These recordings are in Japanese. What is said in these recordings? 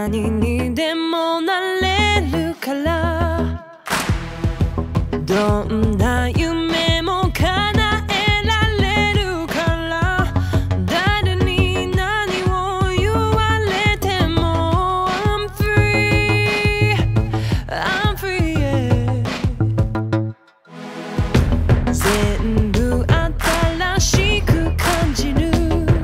何にでもなれるから、どんな夢も叶えられるから、誰に何を言われても I'm free, I'm free, yeah. 全部新しく感じる、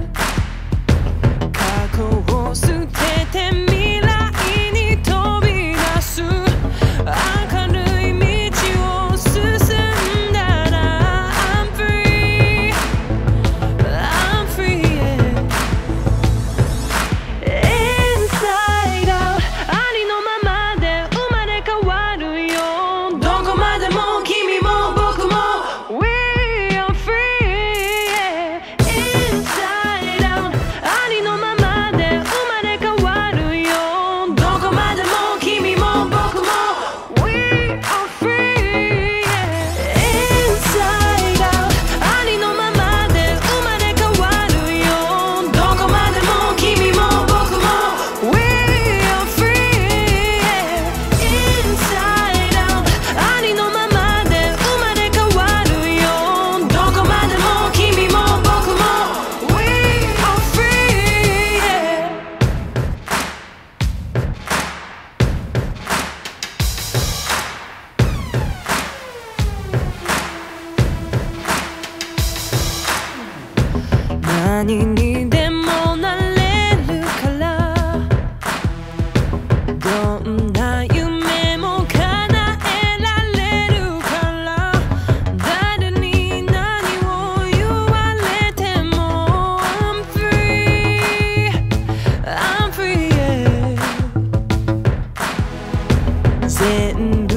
過去を捨てて未来に飛び出す、明るい道を進んだら I'm free, I'm free, yeah. Inside out ありのままで生まれ変わるよ、どこまでも君も僕も We are free, yeah. Inside out ありのままで生まれ変わるよ、どこまでも君も僕も We are free, yeah. Inside out ありのままで生まれ変わるよ、どこまでも君も僕も We are free, yeah. Inside out ありのままで生まれ変わるよ、どこまでも君も僕も We are free, yeah. 何にでもなれるから、どんな夢も叶えられるから、誰に何を言われても I'm free, I'm free, yeah. 全